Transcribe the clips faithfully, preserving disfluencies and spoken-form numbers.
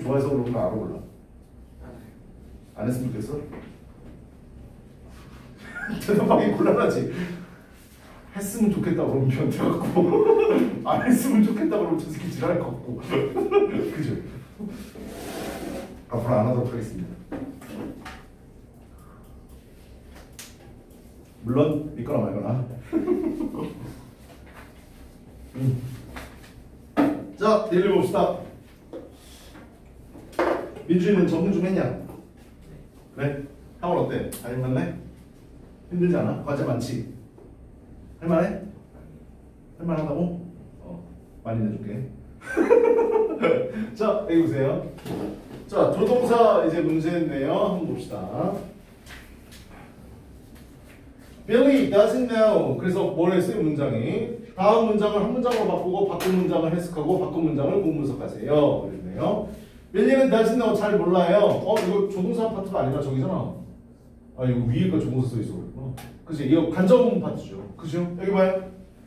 좋아해서 그런 거 알아 몰라? 안 했으면 좋겠어? 대답하기 곤란하지. 했으면 좋겠다 그러면 변태같고 안 했으면 좋겠다 그러면 저 새끼 지랄할 것 같고 그죠? 앞으로 안 하도록 하겠습니다. 물론 믿거나 말거나. 음. 자, 내일 봅시다. 민준이는 적응 좀 했냐? 그래? 형은 어때? 잘 맞네? 힘들지 않아? 과제 많지? 할만해? 할만하다고? 어, 많이 내줄게. 자, 여기 보세요. 자, 조동사 이제 문제인데요. 한번 봅시다. Billy doesn't know. 그래서 뭘 했어요? 문장이. 다음 문장을 한 문장으로 바꾸고 바꾼 문장을 해석하고 바꾼 문장을 공분석하세요. 그랬네요. 빌리는 doesn't know. 잘 몰라요. 어, 이거 조동사 파트가 아니라 저기잖아. 아, 이거 위에 거 조동사 써있어. 어. 그치? 이거 간접 파트죠. 그죠? 여기 봐요.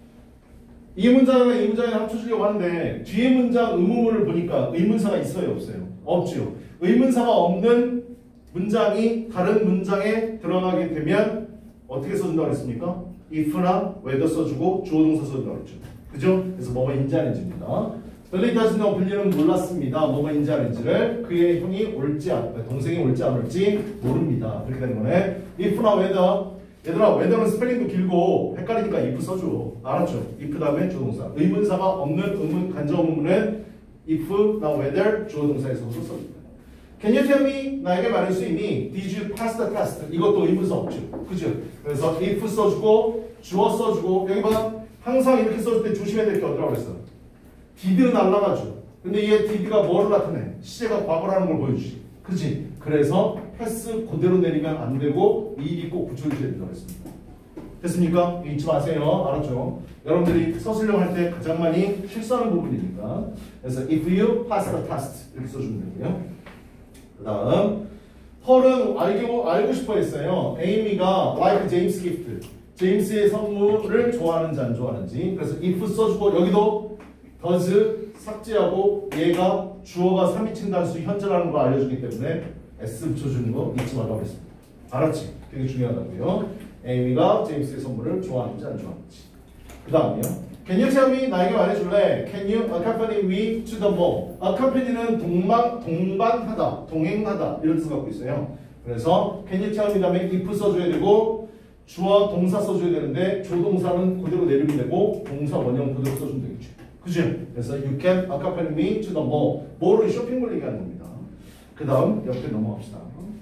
이 문장과 이 문장을 합쳐주려고 하는데 뒤에 문장 의문문을 보니까 의문사가 있어요? 없어요? 없죠. 의문사가 없는 문장이 다른 문장에 들어가게 되면 어떻게 써준다고 했습니까? if나 whether 써주고 주어 동사 써준다고 했죠. 그죠? 그래서 뭐가 인지하는지입니다. Billy doesn't know. 빌리는 몰랐습니다. 뭐가 인지하는지를. 그의 형이 올지 안, 동생이 올지 안 올지 모릅니다. 그렇게 되는 거네. if나 whether. 얘들아, whether는 스펠링도 길고 헷갈리니까 if 써줘. 알았죠? if 다음에 주어 동사. 의문사가 없는 의문 간접 의문은 if나 whether 주어 동사에서 써줍니다. Can you tell me? 나에게 말할 수 있니? Did you pass the test? 이것도 의문사 없죠. 그죠? 그래서 if 써주고 주어 써주고 여기 봐. 항상 이렇게 써줄 때 조심해야 될 게 어디라고 그랬어? did는 날라가죠. 근데 얘 did가 뭐를 나타내? 시제가 과거라는 걸 보여주지. 그치? 그래서 패스 그대로 내리면 안 되고 미리 꼭 붙여주셔야 된다고 했습니다. 됐습니까? 잊지 마세요. 알았죠? 여러분들이 써쓰려고 할 때 가장 많이 실수하는 부분이니까. 그래서 if you pass the test 이렇게 써주면 되고요. 그 다음 펄은 알고, 알고 싶어 했어요. 에이미가 like James gift 제임스의 선물을 좋아하는지 안 좋아하는지. 그래서 if 써주고 여기도 does 삭제하고 얘가 주어가 삼 인칭 단수 현재라는 걸 알려주기 때문에 S 붙여주는 거 잊지 말라고 했습니다. 알았지? 되게 중요하다고요. 에이미가 제임스의 선물을 좋아하는지 안 좋아하는지. 그 다음이요. Can you tell me? 나에게 말해줄래? Can you accompany me to the mall? accompany는 동반, 동반하다, 동행하다 이런 뜻을 갖고 있어요. 그래서 can you tell me 다음에 if 써줘야 되고 주어 동사 써줘야 되는데 조동사는 그대로 내리면 되고 동사 원형 그대로 써주면 되겠죠. 그죠? 그래서 you can accompany me to the mall. mall은 쇼핑몰 얘기하는 겁니다. 그 다음 옆에 넘어갑시다.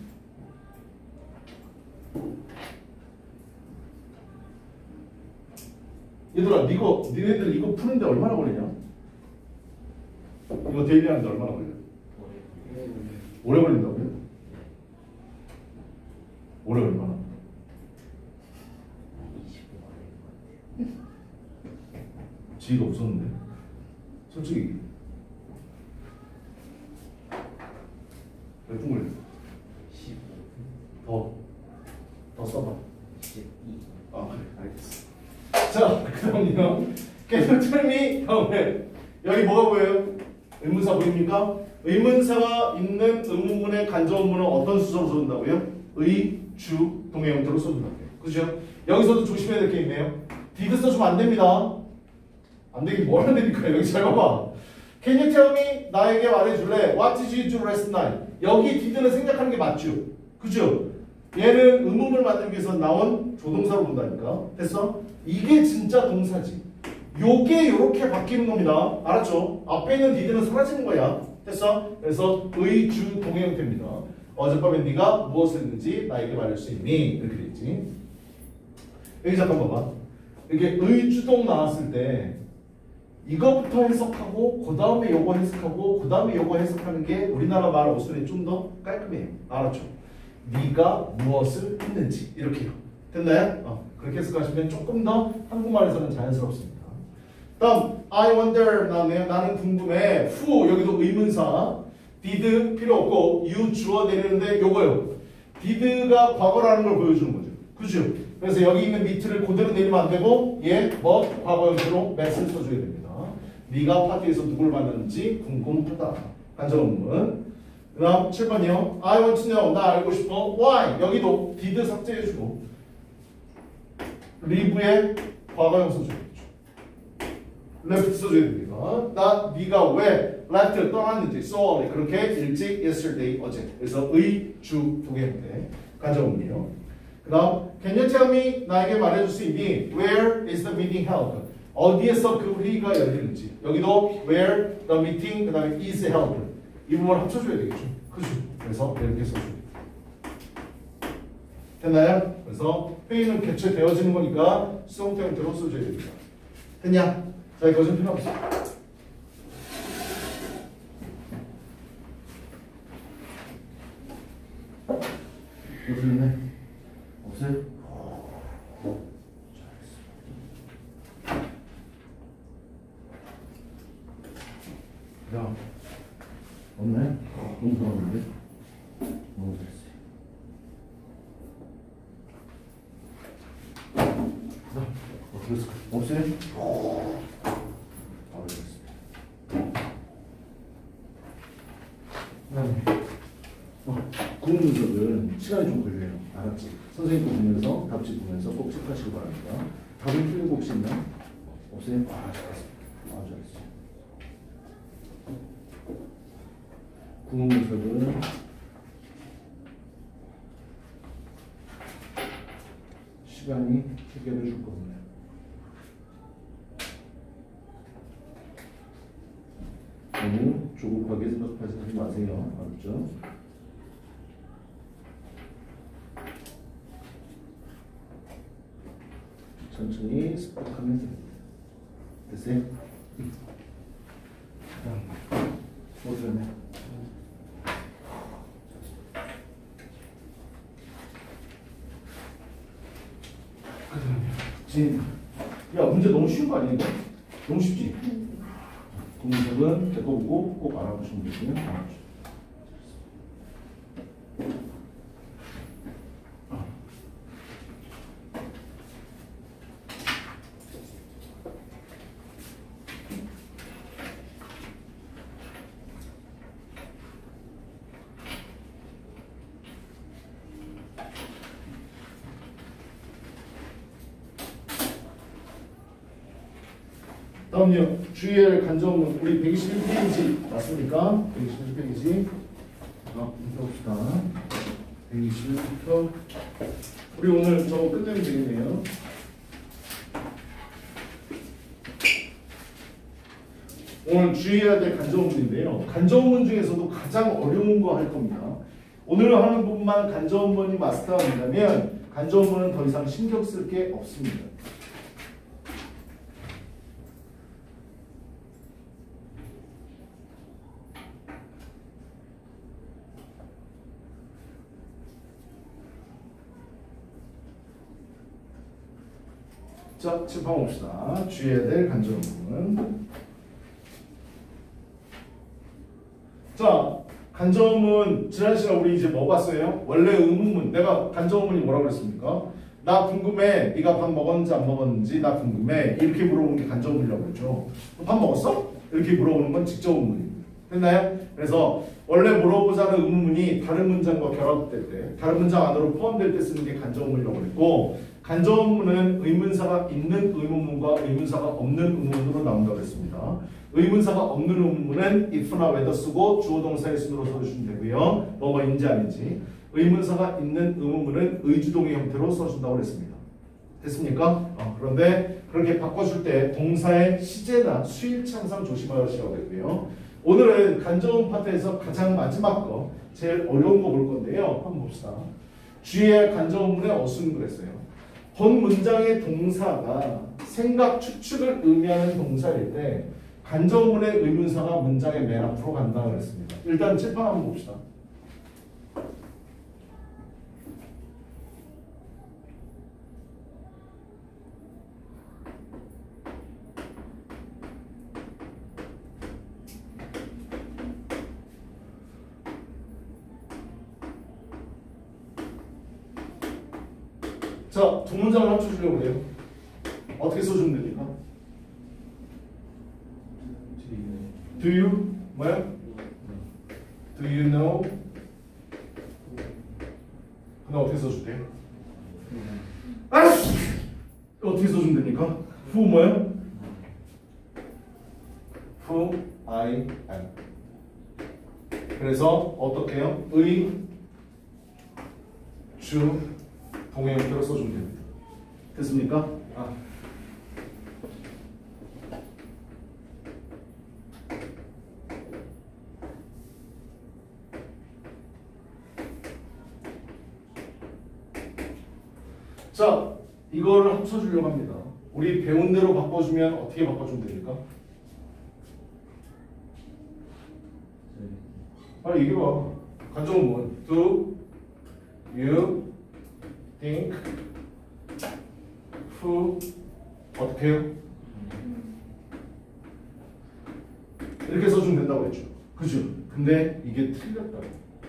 얘들아, 니거, 니네들 이거 푸는데 얼마나 걸리냐? 이거 데일리 하는데 얼마나 걸려? 오래 걸린다고요? 오래 얼마나? 지위가 없었는데 솔직히 몇 분 걸렸어? 십오 분 더, 더 써봐. 십이 아 그래 알겠어. 자, 그 다음은요. Can you tell me? 다음에 여기 뭐가 보여요? 의문사 보입니까? 의문사가 있는 의문문의 간접 의문은 어떤 수저로 써준다고요? 의, 주, 동의 형태로 써준다고요. 그죠? 여기서도 조심해야 될 게 있네요. did 써주면 안 됩니다. 안 되긴 뭘 안 됩니까? 여기 잘 봐봐. Can you tell me? 나에게 말해줄래? What did you do last night? 여기 did는 생략하는 게 맞죠? 그죠? 얘는 의문문을 만들기 위해서 나온 조동사로 본다니까. 됐어? 이게 진짜 동사지. 요게 요렇게 바뀌는 겁니다. 알았죠? 앞에 있는 did는 사라지는 거야. 됐어? 그래서 의, 주, 동의 형태입니다. 어젯밤에 네가 무엇을 했는지 나에게 말할 수 있니? 이렇게 되겠지. 여기 잠깐 봐봐. 이렇게 의, 주동 나왔을 때 이거부터 해석하고 그 다음에 요거 해석하고 그 다음에 요거 해석하는 게 우리나라 말 어순이 좀 더 깔끔해요. 알았죠? 네가 무엇을 했는지 이렇게요. 됐나요? 어, 그렇게 해석하시면 조금 더 한국말에서는 자연스럽습니다. 다음 I wonder 나오네요. 나는 궁금해. who 여기도 의문사 did 필요 없고 you 주어 내리는데 요거요. did가 과거라는 걸 보여주는 거죠. 그죠? 그래서 여기 있는 밑을 그대로 내리면 안 되고 얘 뭐 과거 형태로 매스를 써줘야 됩니다. 네가 파티에서 누굴 만났는지 궁금하다. 간접 의문문. 그 다음 칠 번이요. I want to know. 나 알고 싶어. Why? 여기도 did 삭제해주고 live의 과거형 써줘야겠죠. left 써줘야 됩니다. 나 네가 왜 left를 떠났는지 so early. 그렇게 일찍 yesterday 어제. 그래서 의, 주 두 개인데 간접 의문이요. 그 다음 can you tell me? 나에게 말해줄 수 있니? Where is the meeting held? 어디에서 그 회의가 열리는지. 여기도 where the meeting 그 다음에 is held. 이 부분을 합쳐줘야 되겠죠. 그죠? 그래서 이렇게 써줘야 돼요. 됐나요? 그래서 회의는 개최되어지는 거니까 수동태 형태로 써줘야 됩니다. 됐냐? 자, 이거 좀 필요 없어. 이거 들렸네? 없어요? 야, 없네? 너무 좋았는데? 너무 잘했어요. 자, 어떻게 했을까? 없어요? 아, 알겠습니다. 어, 구문 분석은 시간이 좀 걸려요. 알았지? 선생님 거 보면서 답지 보면서 꼭 체크하시기 바랍니다. 답은 틀린 거 혹시 있나? 없어요? 아, 잘했습니다. 아, 잘했어요. 구문 분석은 시간이 해결해 줄 겁니다. 너무 조급하게 생각하지 마세요. 알았죠? 천천히 습득하면 됩니다. 됐어요? 뭐 들었네? 진, 야 문제 너무 쉬운 거 아니야 이거? 너무 쉽지? 공식은 겪어보고 꼭 알아보시면 되고요. 다음요. 주의할 간접은 우리 백이십일 페이지 맞습니까? 백이십일 페이지. 아, 봅시다. 백이십일부터 우리 오늘 저거 끝내면 되겠네요. 오늘 주의해야 될 간접문인데요. 간접문 중에서도 가장 어려운 거 할 겁니다. 오늘 하는 부분만 간접문이 마스터한다면 간접문은 더 이상 신경 쓸 게 없습니다. 자, 칠판 봅시다. 주의해야 될 간접 의문. 자, 간접 의문 지난 시간 우리 이제 뭐 봤어요? 원래 의문문. 내가 간접 의문이 뭐라고 그랬습니까? 나 궁금해. 네가 밥 먹었는지 안 먹었는지 나 궁금해. 이렇게 물어보는 게 간접 의문이라고 그랬죠. 밥 먹었어? 이렇게 물어보는 건 직접 의문입니다. 됐나요? 그래서 원래 물어보자는 의문문이 다른 문장과 결합될 때, 다른 문장 안으로 포함될 때 쓰는 게 간접 의문이라고 그랬고, 간접 의문은 의문사가 있는 의문문과 의문사가 없는 의문문으로 나온다고 했습니다. 의문사가 없는 의문문은 if나 whether 쓰고 주어 동사의 순으로 써주시면 되고요. 뭐뭐인지 아닌지. 의문사가 있는 의문문은 의주동의 형태로 써준다고 했습니다. 됐습니까? 어, 그런데 그렇게 바꿔줄 때 동사의 시제나 수일치 항상 조심하시라고 했고요. 오늘은 간접음 파트에서 가장 마지막 거, 제일 어려운 거 볼 건데요. 한번 봅시다. 주의할 간접음문의 어순을 그랬어요. 본 문장의 동사가 생각 추측을 의미하는 동사일 때 간접문의 의문사가 문장의 맨 앞으로 간다고 했습니다. 일단 칠판 한번 봅시다. 자, 두 문장을 합쳐주려고 그래요. 어떻게 써주면 됩니까? Do you? 뭐야? Do you know? 근데 어떻게 써줄게요? 아씨! 어떻게 써주면 됩니까? Who 뭐예요? Who I am. 그래서 어떻게 해요? 의, 주, 동의 형태로 써주면 됩니다. 됐습니까? 아. 자, 이거를 합쳐주려고 합니다. 우리 배운 대로 바꿔주면 어떻게 바꿔주면 됩니까? 빨리 얘기해봐. 간접은 뭐? Do you think who 어떻게 해요? 이렇게 써주면 된다고 했죠. 그죠? 근데 이게 틀렸다고.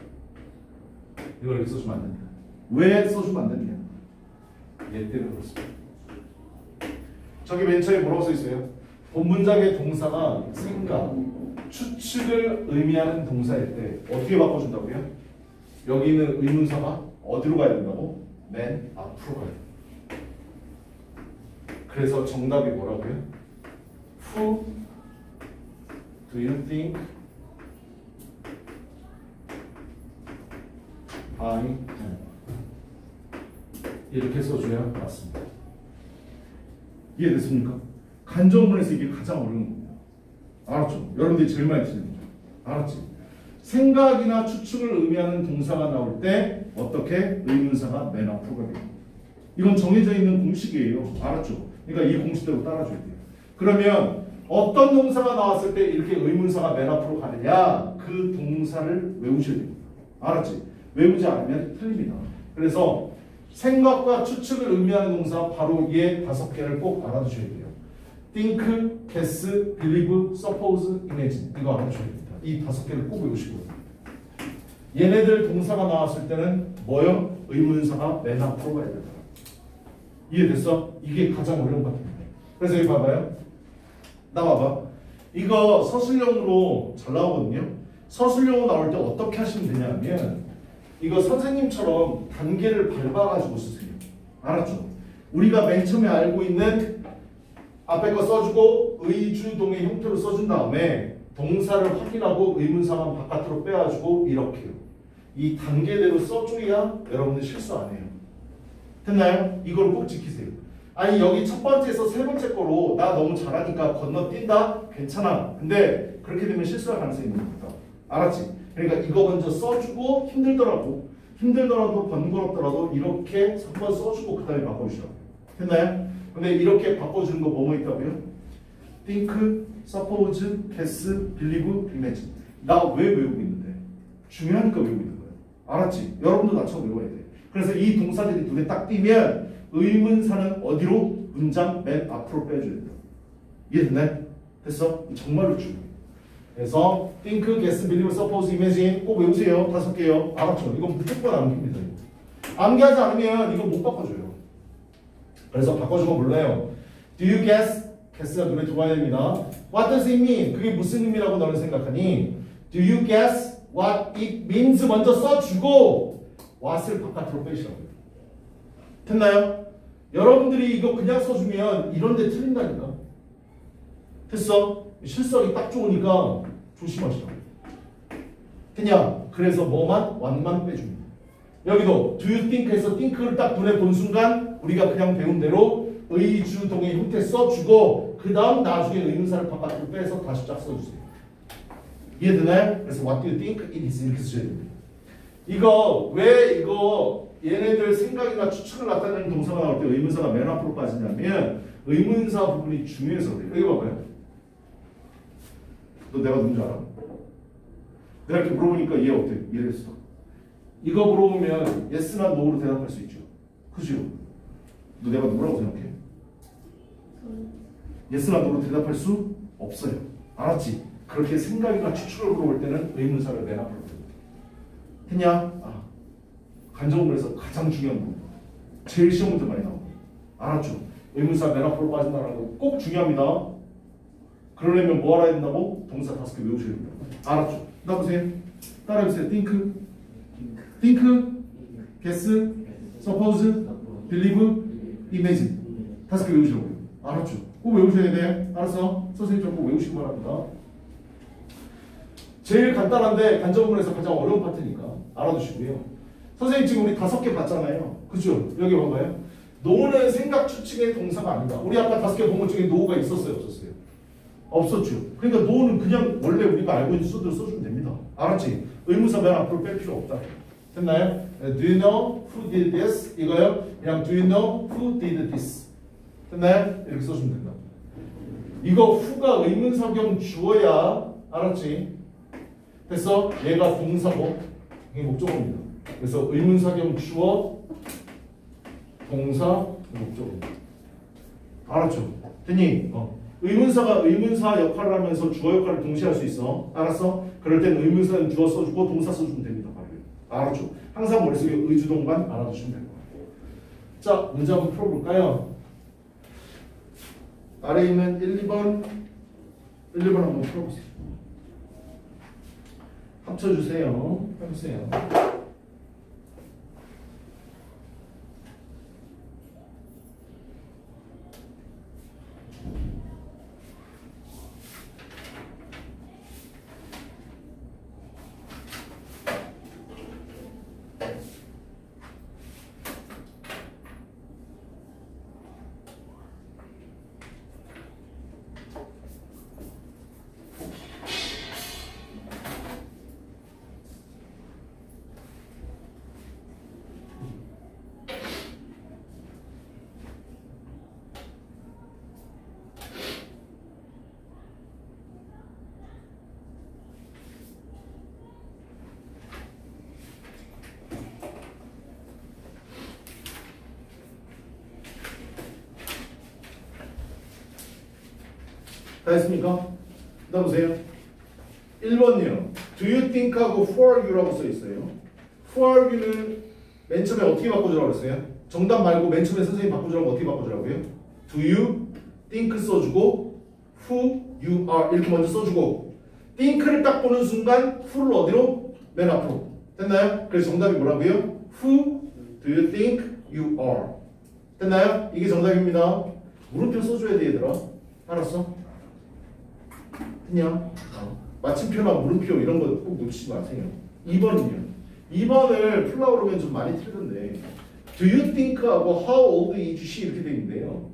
이걸 이렇게 써주면 안 됩니다. 왜 써주면 안 됩니까? 얘 때문에 그렇습니다. 저기 맨 처음에 뭐라고 써 있어요? 본문장의 동사가 생각, 추측을 의미하는 동사일 때 어떻게 바꿔준다고요? 여기 있는 의문사가 어디로 가야 된다고? 맨 앞으로 가야 돼요. 그래서 정답이 뭐라고요? Who do you think I am? 이렇게 써줘야 맞습니다. 이해됐습니까? 간접문에서 이게 가장 어려운 겁니다. 알았죠? 여러분들이 제일 많이 틀리는 거죠. 알았지? 생각이나 추측을 의미하는 동사가 나올 때 어떻게 의문사가 맨 앞으로 가게 됩니다. 이건 정해져 있는 공식이에요. 알았죠? 그러니까 이 공식대로 따라줘야 돼요. 그러면 어떤 동사가 나왔을 때 이렇게 의문사가 맨 앞으로 가느냐? 그 동사를 외우셔야 됩니다. 알았지? 외우지 않으면 틀립니다. 그래서 생각과 추측을 의미하는 동사 바로 얘 다섯 개를 꼭 알아두셔야 돼요. think, guess, believe, suppose, imagine 이거 알아두셔야 됩니다. 이 다섯 개를 꼭 외우시고 얘네들 동사가 나왔을 때는 뭐요? 의문사가 맨 앞으로 가야 된다. 이해됐어? 이게 가장 어려운 것 같은데. 그래서 여기 봐봐요. 나와봐. 이거 서술형으로 잘 나오거든요. 서술형으로 나올 때 어떻게 하시면 되냐면 이거 선생님처럼 단계를 밟아가지고 쓰세요. 알았죠? 우리가 맨 처음에 알고 있는 앞에 거 써주고 의주동의 형태로 써준 다음에 동사를 확인하고 의문사만 바깥으로 빼가지고 이렇게요. 이 단계대로 써줘야 여러분들 실수 안 해요. 됐나요? 이걸 꼭 지키세요. 아니 여기 첫 번째에서 세 번째 거로 나 너무 잘하니까 건너뛴다? 괜찮아. 근데 그렇게 되면 실수할 가능성이 있는 겁니다. 알았지? 그러니까 이거 먼저 써주고 힘들더라도 힘들더라도 번거롭더라도 이렇게 한번 써주고 그 다음에 바꿔주시라고요. 됐나요? 근데 이렇게 바꿔주는 거 뭐뭐 있다고요? think, suppose, guess, believe, imagine. 나 왜 외우고 있는데? 중요하니까 외우고 있는 거예요. 알았지? 여러분도 나처럼 외워야 돼. 그래서 이 동사들이 눈에 딱 띄면 의문사는 어디로? 문장 맨 앞으로 빼줘야 돼요. 이해됐나요? 됐어? 정말로 중요해요. 그래서 think, guess, believe, suppose, imagine 꼭 외우세요. 다섯 개요. 알았죠? 이건 무조건 암기입니다. 이거. 암기하지 않으면 이거 못 바꿔줘요. 그래서 바꿔주면 몰라요. Do you guess? guess가 눈에 들어와야 됩니다. What does it mean? 그게 무슨 의미라고 너는 생각하니? Do you guess what it means? 먼저 써주고 what을 바깥으로 빼시라고요. 됐나요? 여러분들이 이거 그냥 써주면 이런 데 틀린다니까. 됐어? 실수하기 딱 좋으니까 조심하시라고. 그냥 그래서 뭐만? what만 빼줍니다. 여기도 do you think 해서 think를 딱 눈에 본 순간 우리가 그냥 배운 대로 의주동의 형태 써주고 그 다음 나중에 의문사를 바깥으로 빼서 다시 쫙 써주세요. 이해되나요? 그래서 what do you think it is 이렇게 쓰셔야 됩니다. 이거 왜 이거 얘네들 생각이나 추측을 나타내는 동사가 나올 때 의문사가 맨 앞으로 빠지냐면 의문사 부분이 중요해서 그래요. 여기 봐봐요. 너 내가 누군지 알아? 내가 이렇게 물어보니까 얘 어때? 이랬어. 이거 물어보면 yes나 no로 대답할 수 있죠. 그죠? 너 내가 누구라고 생각해? yes나 no로 대답할 수 없어요. 알았지? 그렇게 생각이나 추측을 물어볼 때는 의문사를 맨 앞으로 했냐? 아, 간접문에서 가장 중요한 부분. 제일 시험 문제 많이 나오고. 알았죠? 의문사 맨 앞으로 빠진다는 거 꼭 중요합니다. 그러려면 뭐 알아야 된다고? 동사 다섯 개 외우셔야 됩니다. 알았죠? 나 보세요. 따라해보세요. think, think, guess, suppose, believe, imagine. 다섯 개 외우시라고요. 알았죠? 꼭 외우셔야 돼. 알았어? 선생님 좀 꼭 외우시기 바랍니다. 제일 간단한데 간접문에서 가장 어려운 파트니까 알아두시고요. 선생님 지금 우리 다섯 개 봤잖아요. 그죠? 여기 봐봐요. 노는 생각 추측의 동사가 아니다. 우리 아까 다섯 개 본 것 중에 노가 있었어요? 없었어요? 없었죠. 그러니까 노는 그냥 원래 우리가 알고 있는 수대로 써주면 됩니다. 알았지? 의문사 맨 앞으로 뺄 필요 없다. 됐나요? Do you know who did this? 이거요. 그냥 Do you know who did this? 됐나요? 이렇게 써주면 된다. 이거 who가 의문사경 주어야 알았지? 됐어? 얘가 동사고 이게 목적어입니다. 그래서 의문사경 주어 동사 목적어. 알았죠? 됐니? 어. 의문사가 의문사 역할을 하면서 주어 역할을 동시에 할 수 있어. 알았어? 그럴 땐 의문사는 주어 써주고 동사 써주면 됩니다. 알았죠? 항상 머릿속에 의주동반 알아두시면 될 거예요. 자, 문제 한번 풀어볼까요? 아래에 있는 일, 이 번 일, 이 번 한번 풀어보세요. 합쳐주세요. 해보세요. 다 했습니까? 그 다음 보세요. 일 번이요. Do you think 하고 for you라고 써있어요. for you는 맨 처음에 어떻게 바꿔주라고 했어요? 정답 말고 맨 처음에 선생님 바꿔주라고 어떻게 바꿔주라고요? Do you think 써주고 who you are 이렇게 먼저 써주고 think를 딱 보는 순간 who를 어디로? 맨 앞으로. 됐나요? 그래서 정답이 뭐라고요? Who do you think you are? 됐나요? 이게 정답입니다. 물음표 써줘야 돼 얘들아. 알았어? 됐냐? 어. 마침표나 물음표 이런 거 꼭 놓치지 마세요. 이 번은요. 이 번을 풀라고 그러면 좀 많이 틀던데 Do you think하고 How old is she 이렇게 돼 있는데요.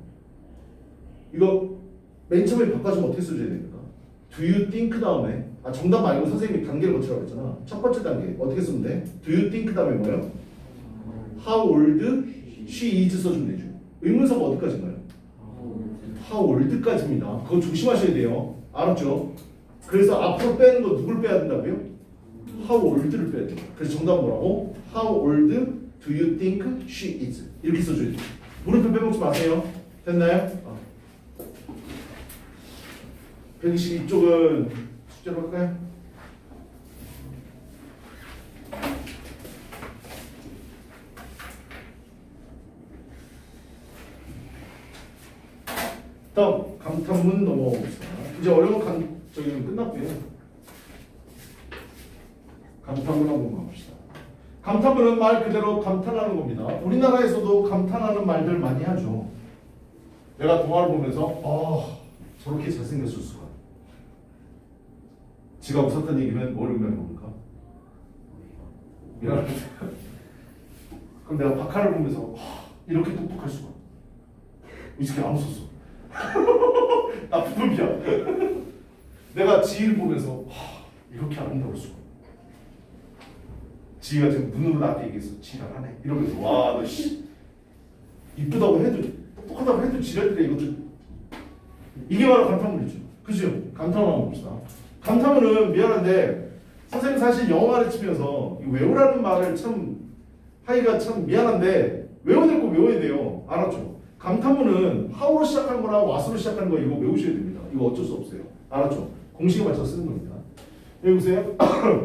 이거 맨 처음에 바꿔주면 어떻게 써줘야 됩니까? Do you think 다음에 아 정답 말고 선생님이 단계를 거치라고 했잖아. 첫 번째 단계 어떻게 쓰면 돼? Do you think 다음에 뭐예요? How old she is 써주면 되죠. 의문사가 어디까지인가요? How old까지입니다. 그거 조심하셔야 돼요. 알았죠? 그래서 앞으로 빼는 거 누굴 빼야 된다고요? How old를 빼야 돼요. 그래서 정답은 뭐라고? How old do you think she is? 이렇게 써줘야 돼요. 물음표 빼먹지 마세요. 됐나요? 어. 백이십이 쪽은 숙제로 할까요? 다음 감탄문 넘어가 봅시다. 이제 어려운 감 저기는 끝났고요. 감탄문 한번 가봅시다. 감탄문은 말 그대로 감탄하는 겁니다. 우리나라에서도 감탄하는 말들 많이 하죠. 내가 동화를 보면서 아 저렇게 잘생겼을 수가. 지가 웃었던 얘기면 뭘 의미하는 겁니까? 미안합니다. 그럼 내가 박하를 보면서 아, 이렇게 똑똑할 수가. 이 새끼 안 웃었어. 나쁜 놈이야. 내가 지희를 보면서 하, 이렇게 아름다울 수가. 지희가 지금 눈으로 나한테 얘기했어. 지랄하네. 이러면서 와 너 씨 이쁘다고 해도 똑똑하다고 해도 지랄들이 이것도 이게 바로 감탄문이죠. 그죠? 감탄문 한번 봅시다. 감탄문은 미안한데 선생님 사실 영어 가르치면서 외우라는 말을 참 하기가 참 미안한데 외워야 될 거 외워야 돼요. 알았죠? 감탄문은 how로 시작하는 거랑 what으로 시작하는 거 이거 외우셔야 됩니다. 이거 어쩔 수 없어요. 알았죠? 공식에 맞춰서 쓰는 겁니다. 여기 보세요.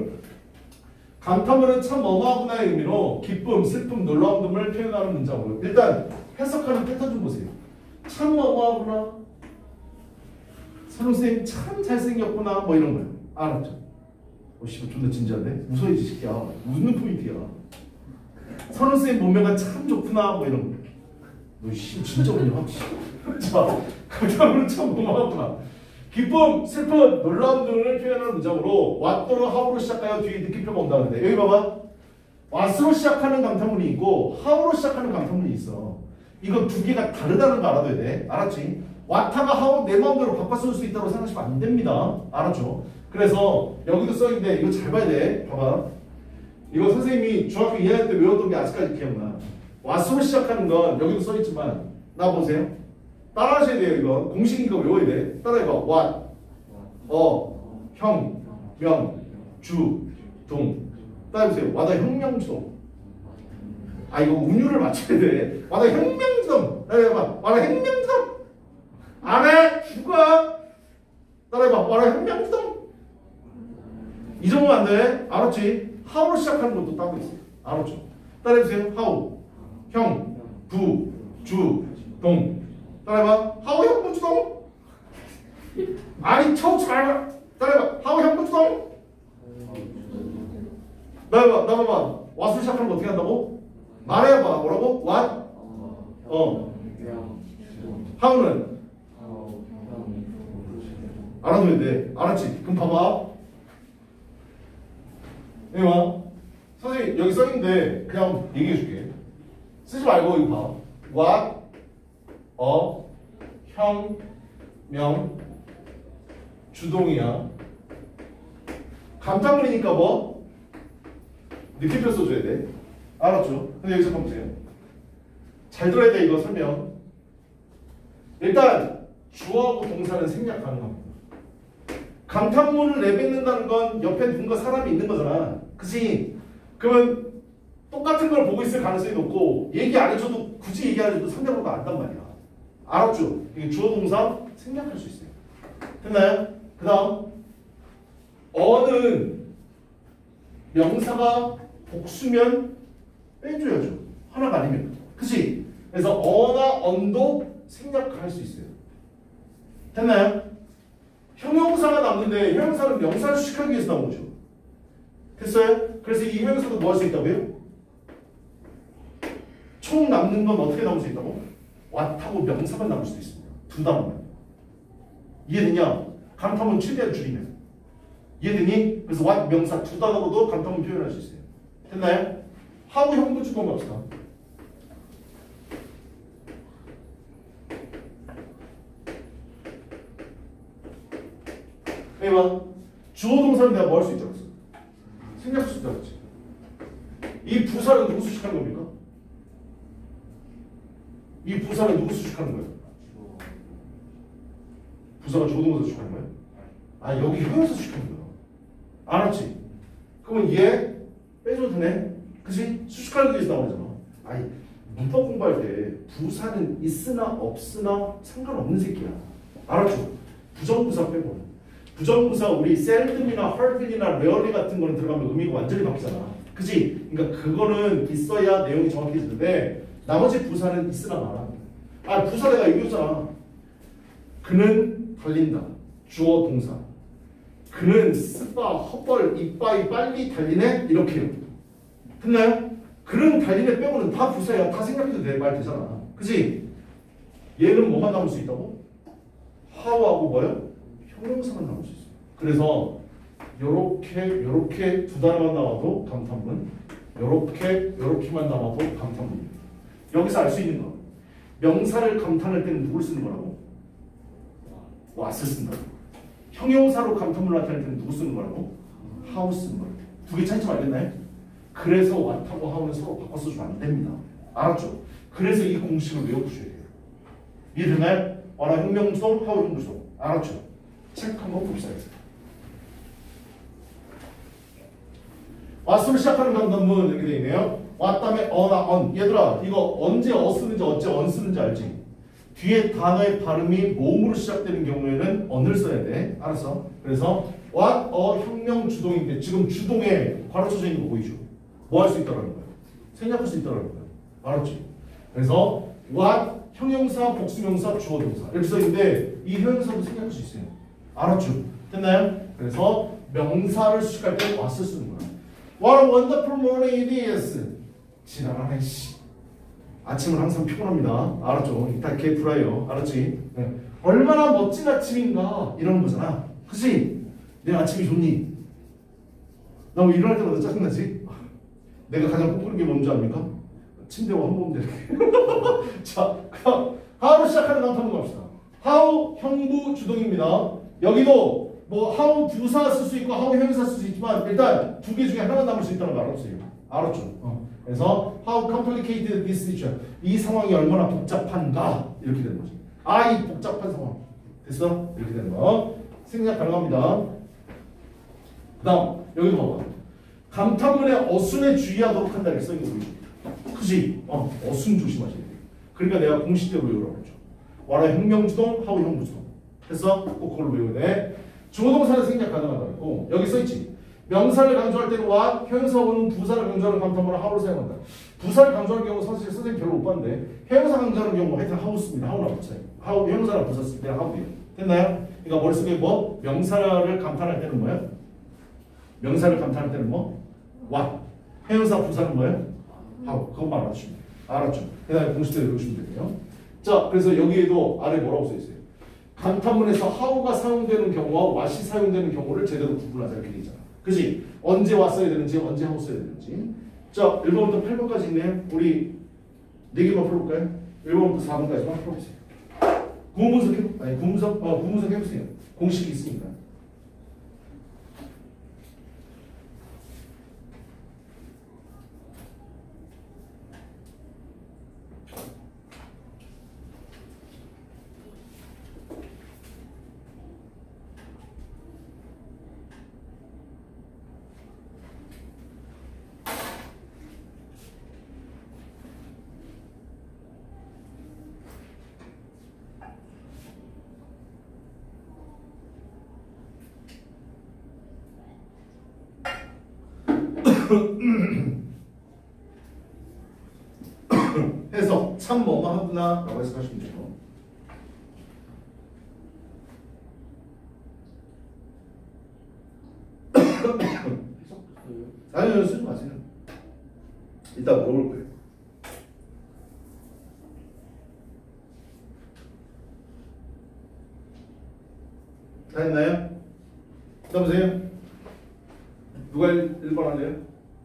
감탄문은 참 어마어마하구나의 의미로 기쁨, 슬픔, 놀라운 됨을 표현하는 문장으로 일단 해석하는 패턴 좀 보세요. 참 어마어마하구나. 선생님 참 잘생겼구나 뭐 이런 거예요. 알았죠? 어, 씨발 존나 진지한데? 웃어야지 새끼야. 웃는 포인트야. 선우쌤 몸매가 참 좋구나 뭐 이런 거. 너 씨 진짜 웃냐? 자, 감탄문은 참 고마웠구나. 기쁨, 슬픔, 놀라움 등을 표현하는 문장으로 what 또는 how로 시작하여 뒤에 느낌표가 온다는데 여기 봐봐. what으로 시작하는 감탄문이 있고 how로 시작하는 감탄문이 있어. 이거 두 개가 다르다는 거 알아둬야 돼. 알았지? what하가 how 내 마음대로 바꿔 쓸 수 있다고 생각하시면 안 됩니다. 알았죠? 그래서 여기도 써있는데 이거 잘 봐야 돼. 봐봐. 이거 선생님이 중학교 이 학년 때 외웠던 게 아직까지 기억나. what으로 시작하는 건 여기도 써있지만 나 보세요. 따라하셔야 돼요. 이거 공식인 거 외워야 돼. 따라해봐. what, 어, 형, 명, 주, 동. 따라해보세요. 와다 혁명주동. 아 이거 운율을 맞춰야 돼. 와다 혁명주동. 따라해봐. 와다 혁명주동. 안 해. 누가? 따라해봐. 와다 혁명주동. 이 정도면 안 돼. 알았지? how로 시작하는 것도 따로 있어. 알았죠? 따라해보세요. how, 형, 부, 주, 동. 따라해봐. how 형부주동. 아니 쳐우지 말아. 따라해봐. how 형부주동. 나봐봐. 나봐봐. what으로 시작하는 거 어떻게 한다고? 말해봐. 뭐라고? what? 어. how는? 알아둬야 돼. 알았지? 그럼 봐봐. 여기 봐. 선생님 여기 써있는데 그냥 얘기해줄게. 쓰지 말고 이거 봐. what, 어, 형, 명, 주동이야. 감탄문이니까 뭐? 느낌표 써줘야 돼. 알았죠? 근데 여기 잠깐 보세요. 잘 들어야 돼 이거 설명. 일단 주어하고 동사는 생략 가능합니다. 감탄문을 내뱉는다는 건 옆에 누군가 사람이 있는 거잖아. 그치? 그러면 똑같은 걸 보고 있을 가능성이 높고 얘기 안 해줘도 굳이 얘기 안 해줘도 상대방도 안단 말이야. 알았죠? 이게 주어 동사 생략할 수 있어요. 됐나요? 그 다음 어는 명사가 복수면 빼줘야죠. 하나가 아니면. 그치? 그래서 어나 언도 생략할 수 있어요. 됐나요? 형용사가 남는데 형용사는 명사를 수식하기 위해서 나온 거죠. 됐어요? 그래서 이 형용사도 뭐 할 수 있다고요? 총 남는 건 어떻게 나올 수 있다고? what하고 명사만 남을 수도 있습니다. 두 단어만. 이해되냐? 감탄문 최대한 줄이면. 이해되니? 그래서 what 명사 두 단어로도 감탄문 표현할 수 있어요. 됐나요? how 형부주동 갑시다. 여기 봐. 주어 동사는 내가 뭐 할 수 있다고 했어? 생략할 수 있다고 했지. 이 부사는 누구 수식하는 겁니까? 이 부사는 누구 수식하는 거예요? 부사가 주어 동사 수식하는 거예요? 아 여기 형용사 수식하는 거야. 알았지? 그러면 얘 빼줘도 되네? 그치? 수식하기 위해서 나오잖아. 아니 문법 공부할 때 부사는 있으나 없으나 상관없는 새끼야. 알았죠? 부정부사 빼고. 부정부사 우리 셀든이나 헐든이나 레어리 같은 거는 들어가면 의미가 완전히 바뀌잖아. 그치? 그러니까 그거는 있어야 내용이 정확해지는데 나머지 부사는 있으나 마나. 아 부사 내가 얘기했잖아. 그는 달린다. 주어 동사. 그는 쓰바 헛벌 이빠이 빨리 달리네 이렇게요. 됐나요? 그는 달리네 빼고는 다 부사야. 다 생각해도 돼. 말 되잖아. 그치? 얘는 뭐만 남을 수 있다고? how하고 뭐요? 형용사만 나올 수 있어요. 그래서 요렇게 요렇게 두 단어만 나와도 감탄문, 요렇게 요렇게만 나와도 감탄문입니다. 여기서 알 수 있는 거 명사를 감탄할 때는 누굴 쓰는 거라고? what을 쓴다고. 형용사로 감탄문을 나타낼 때는 누구 쓰는 거라고? how 쓰는 거라고. 두 개 차이점 알겠나요? 그래서 what하고 how는 서로 바꿔 써주면 안 됩니다. 알았죠? 그래서 이 공식을 외워보셔야 돼요. 이해되나요? what와 혁명성, how 형부성. 알았죠? 책 한번 봅시다. what으로 시작하는 감탄문 이렇게 되어 있네요. what 다음에 어나 on. 얘들아 이거 언제 어 쓰는지 어째 언 쓰는지 알지? 뒤에 단어의 발음이 모음으로 시작되는 경우에는 on을 써야 돼. 알았어? 그래서 what, 어, 혁명 주동인데 지금 주동에 가르쳐져 있는 거 보이죠? 뭐 할 수 있다는 거야? 생략할 수 있다는 거야. 알았지? 그래서 what, 형용사, 복수명사, 주어 동사 이렇게 써있는데 이 형용사도 생략할 수 있어요. 알았죠? 됐나요? 그래서 명사를 수식할 때 was을 쓰는 거야. What a wonderful morning it is. 지나가네 씨. 아침은 항상 피곤합니다. 알았죠? 이따 개풀어요. 알았지? 네. 얼마나 멋진 아침인가 이런 거잖아. 그치? 내 아침이 좋니? 나 왜 일어날 때마다 짜증나지? 내가 가장 꿈꾸는 게 뭔지 압니까? 침대와 한몸 되는 게. 자, 그럼 how로 시작하는 단어 한번 갑시다. how 형부 주동입니다. 여기도 뭐 how 부사 쓸 수 있고 how 형용사 쓸 수 있지만 일단 두 개 중에 하나만 남을 수 있다는 거 알았어요. 알았죠? 어. 그래서 how complicated this situation. 이 상황이 얼마나 복잡한가 이렇게 되는 거죠. 아, 이 복잡한 상황. 됐어? 이렇게 되는 거. 생략 가능합니다. 그 다음 여기도 봐봐. 감탄문에 어순에 주의하도록 한다 이렇게 써있는 거. 그지? 어, 어순 조심하셔야 돼. 그러니까 내가 공식대로 외우라고 했죠. 와라 혁명주동, 하우 형부주동. 됐어? 꼭 그걸 외워야 돼. 주어동사는 생략 가능하다고 했고 여기 써있지. 명사를 강조할 때는 와, 형용사는 부사를 강조하는 감탄문을 하우를 사용한다. 부사를 강조하는 경우 사실 선생님 별로 못 봤는데 형용사 강조하는 경우 하여튼 하우 씁니다. 하우나 붙여요. 하우, 형용사랑 부사 쓸 때는 하우예요. 됐나요? 그러니까 머릿속에 뭐 명사를 감탄할 때는 뭐예요? 명사를 감탄할 때는 뭐? what. 형용사 부사는 뭐예요? how. 그것만 알아주시면 돼요. 알았죠? 그 다음에 공식대로 외우시면 되고요. 자, 그래서 여기에도 아래 뭐라고 써있어요? 감탄문에서 how가 사용되는 경우와 what이 사용되는 경우를 제대로 구분하자 이렇게 되잖아. 그지? 언제 what 써야 되는지 언제 how 써야 되는지. 자, 일 번부터 팔 번까지 있네요. 우리 네 개만 풀어볼까요? 일 번부터 사 번까지만 풀어보세요. 구문 분석 해보, 아니 구문 분석, 어, 구문 분석 해보세요. 공식이 있으니까. 해서 참 뭐뭐 하구나 라고 해석하시면 돼요. 아니요, 쓰지 마세요. 이따 물어볼 거예요. 다 했나요? 써보세요. 누가 일 번 할래요?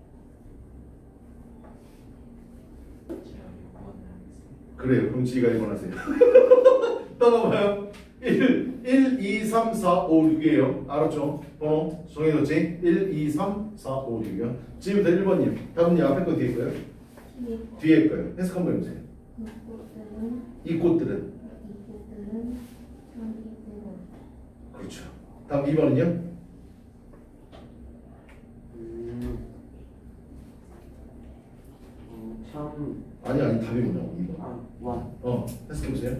그래요. 그럼 지가 일 번 하세요. 떠나봐요. 일, 일, 이, 삼, 사, 오, 육이에요. 알았죠? 번호 정해졌지? 일, 이, 삼, 사, 오, 육이요. 지금부터 일 번이요. 답은요 앞에 거 뒤에 거요? 뒤에 거요. 해석 한번 해보세요. 이 꽃들은? 그렇죠. 다음 이 번은요? 음, 어, 참, 아니 아니 답이 뭐냐고 이 번. 아, 와, 어 해석해보세요.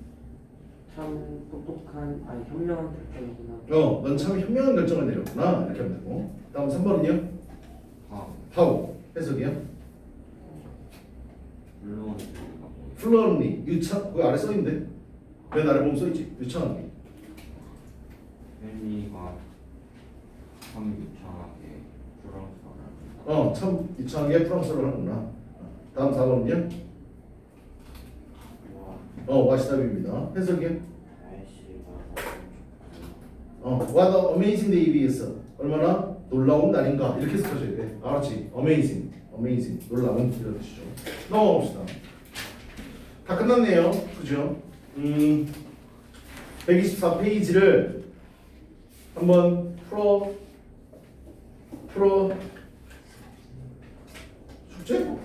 참 똑똑한, 아니 현명한 결정이구나. 어, 넌 참 현명한 결정을 내렸구나 이렇게 하면 되고. 다음 삼 번은요? 아, how 해석이요? 물론 fluently 유창 거기 아래 써있는데 맨 아래 보면 써있지 유창하게. 혜미가 참 유창하게 프랑스어를 어, 참 유창하게 프랑스어를 하는구나. 다음 사 번은요? 와, 어, 와시답입니다. 해석이요? 날씨가 어, what a amazing day is. 얼마나 놀라운 날인가 이렇게 해석하셔야 돼. 알았지? amazing, amazing 놀라운 이런 뜻이죠. 넘어갑시다. 다 끝났네요. 그죠? 음, 백이십사 페이지를 한번 풀어 풀어 숙제?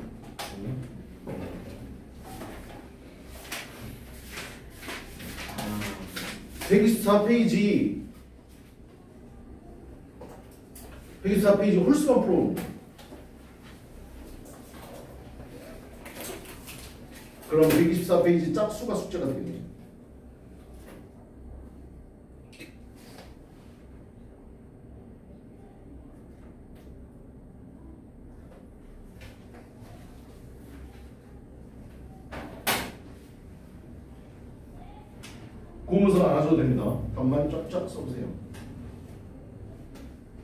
백이십사 페이지 백이십사 페이지 홀수만 풀어봅니다. 그럼 백이십사 페이지 짝수가 숙제가 되겠네요. 고문서 안 하셔도 됩니다. 답만 쫙쫙 써보세요.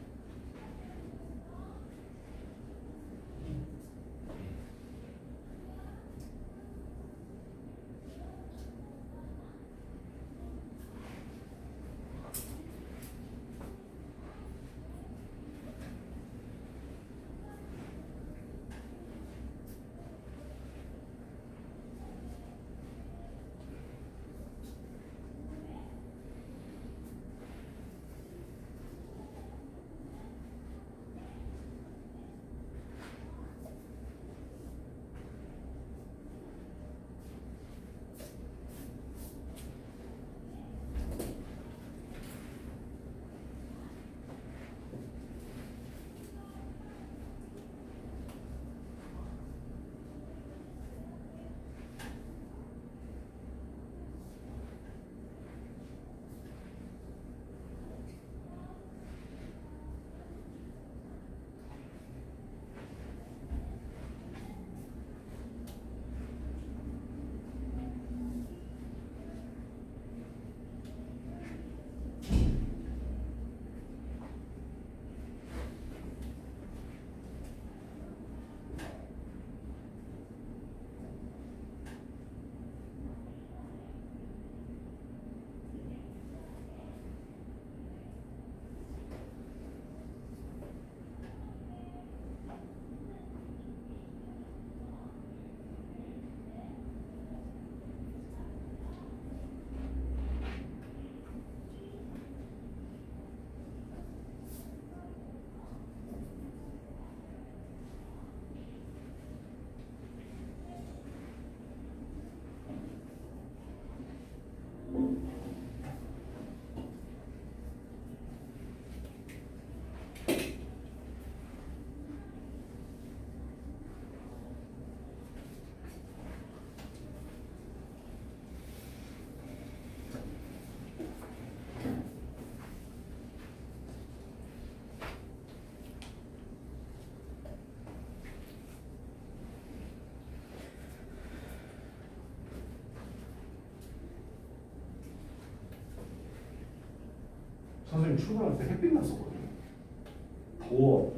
아침에 출근할 때 햇빛 났었거든요. 더워.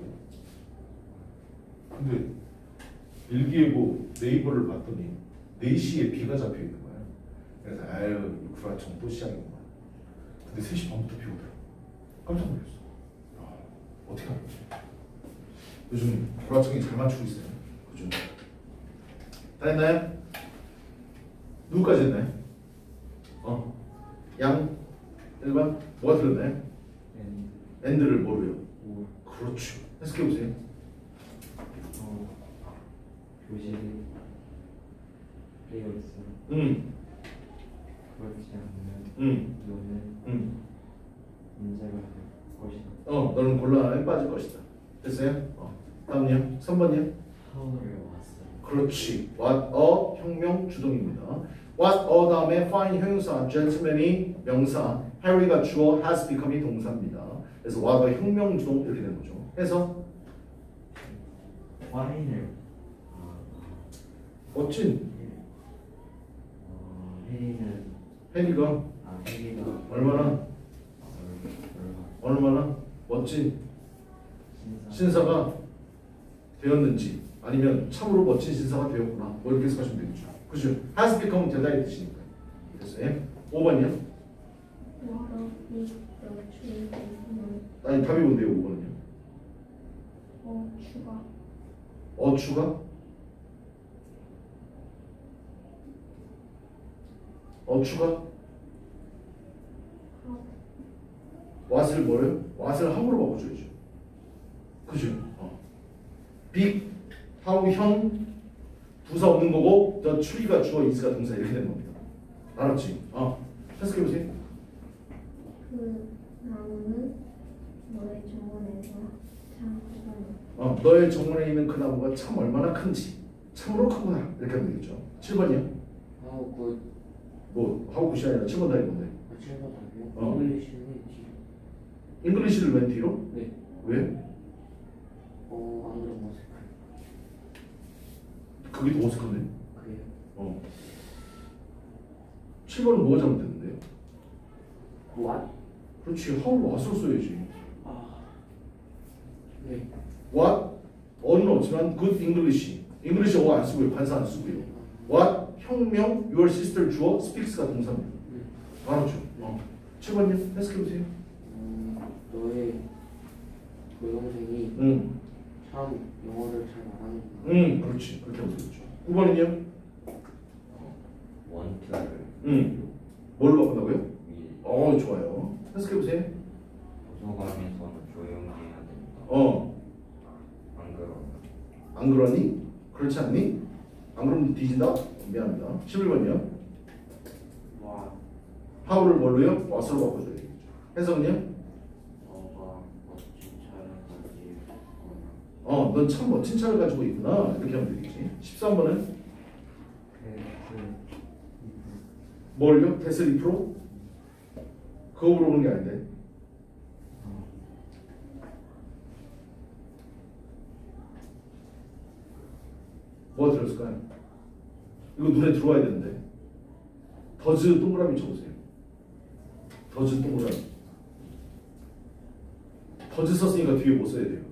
근데 일기예보 네이버를 봤더니 네 시에 비가 잡혀 있는 거야. 그래서 아유 구라청 또 시작이구만. 근데 세 시 반부터 비 오더라. 깜짝 놀랐어. 아, 어떻게 알았지? 요즘 구라청이 잘 맞추고 있어요. 그죠? 다 했나요? 누구까지 했나요? 어, 양 일 번 뭐가 들었나요? 엔드를 뭐로요? 오. 그렇죠. 해석해보세요. 어. 교실이 되어 있어. 응, 그렇지 않으면 응, 너는 응. 문제가 될 것이다. 어, 너는 곤란에 빠질 것이다. 됐어요? 어. 다음요. 삼 번이요. 하울을 왔어. 그렇지. What a 혁명 주동입니다. What a 다음에 find 형용사, gentleman이 명사, Harry가 주어, has become이 동사입니다. 그래서 what a 혁명 주동 이렇게 되는 거죠. 해서 와인을 멋진 어, 혜리는 해리가 아 혜리가 얼마나 얼마 얼마나 멋진 신사 신사가 되었는지 아니면 참으로 멋진 신사가 되었구나 뭐 이렇게 해석하시면 되겠죠. 그죠? has become 되다의 뜻이니까. 됐어요? 오 번이요. What of the tree is 아니 답이 뭔데요? 오 번은요. 어 추가 어추가 어추가 what을 뭐래요? what을 how로 바꿔줘야죠. 그죠? 어. big, how, 형 부사 없는 거고 the tree가 주어 is가 동사 이렇게 되는 겁니다. 알았지? 어. 해석해보세요. 그 나무는 너의 정원에서 참 크구나. 어, 너의 정원에 있는 그 나무가 참 얼마나 큰지 참으로 크구나 이렇게 하면 되겠죠. 칠 번이요. 아우 그 뭐 하고 굿이 아니라 칠 번 다이 건데. 칠 번 답이요? 어. 잉글리시는 뒤. 잉글리시를 왼 뒤로? 네. 왜? 어, 안 그런 모습. 그게 더 어색한데? 그래요. 어. 칠 번은 뭐가 잘못됐는데요? What? 그렇지. how what을 써야지. 아. 네. what 어는 없지만 good English. English 어 안 쓰고요. 관사 안 쓰고요. what 혁명 your sister 주어 speaks가 동사입니다. 네. 알았죠? 어. 칠 번요. 해석해보세요. 음, 너의 그 동생이 응. 참 영어를 잘 말하는구나. 응. 그렇지. 그렇게 하면 되겠죠. 구 번은요? 원투를 응. 뭘로 바꾼다고요? 위 어 좋아요. 해석해보세요. 도서관에서는 조용히 해야 된다. 어. 안 그러면 안 그러니? 그렇지 않니? 안 그러면 뒤진다? 미안합니다. 십일 번이요. 와, how를 뭘로요? what으로 바꿔줘야 되겠죠. 해석은요? 너가 멋진 차를 가지고 있구나. 어, 넌 참 멋진 차를 가지고 있구나. 이렇게 하면 되겠지. 십삼 번은 그 뭘요? 데스 이 프로? 그거 물어보는 게 아닌데. 뭐가 들었을까요? 이거 눈에 들어와야 되는데. 더즈 동그라미 쳐보세요. 더즈 동그라미. 더즈 썼으니까 뒤에 뭐 써야 돼요?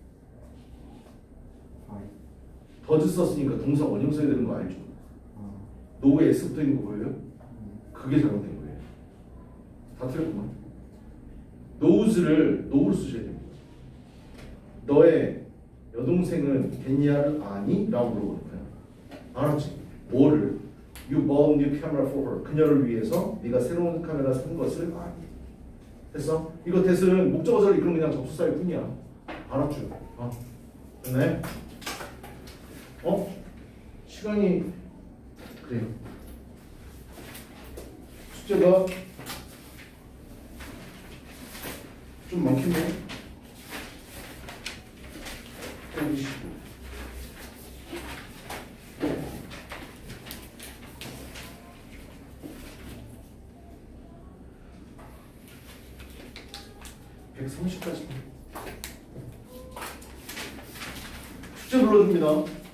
아이 더즈 썼으니까 동사 원형 써야 되는 거 알죠? 어 노에 S 붙어 있는 거 보여요? 그게 잘못된 거예요. 다 틀렸구만. 노우즈를 노우로 쓰셔야 됩니다. 너의 여동생은 겠냐를 아니? 라고 물어보는 거야. 알았지? 뭐를? You bought new camera for her. 그녀를 위해서 네가 새로운 카메라 산 것을 아니. 됐어? 이거 대스는 목적어절 이런 그냥 접수사일 뿐이야. 알았죠? 어. 됐네? 어? 시간이 그래요. 숙제가 좀 많겠네. 백이십구. 백삼십까지. 숙제 불러줍니다.